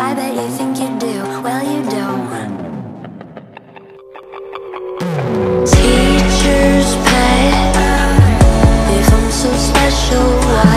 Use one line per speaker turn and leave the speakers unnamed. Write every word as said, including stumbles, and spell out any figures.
I bet you think you do, well you don't. Teacher's pet, if I'm so special, why